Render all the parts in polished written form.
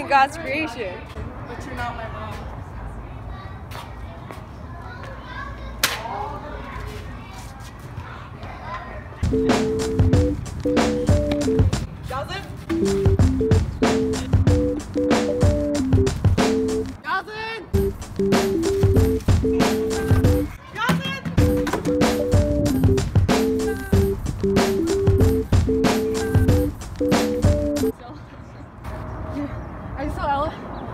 God's creation. But you're not my mom. Joseph? I saw Ella.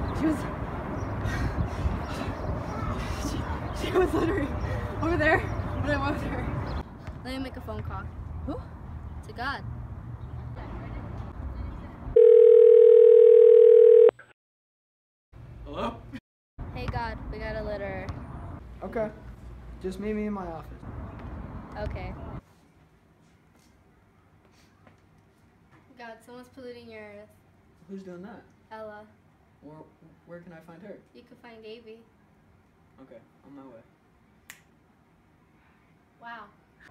She was literally over there when I went with her. Let me make a phone call. Who? To God. Hello? Hey God, we got a litter. Okay. Just meet me in my office. Okay. God, someone's polluting your earth. Who's doing that? Ella, Where can I find her? you could find Gaby. Okay, on my way. Wow.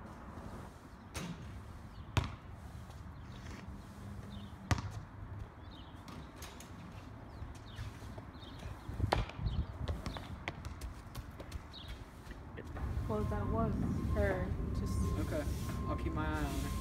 Well, that was her. Just. Okay, I'll keep my eye on her.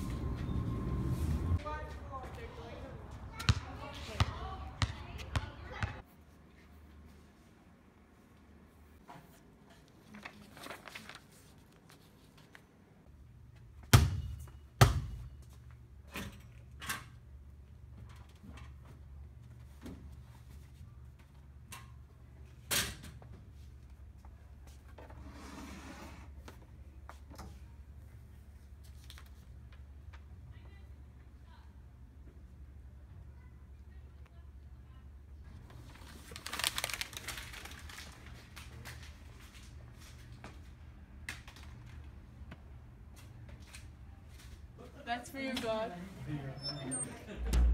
That's for you, God.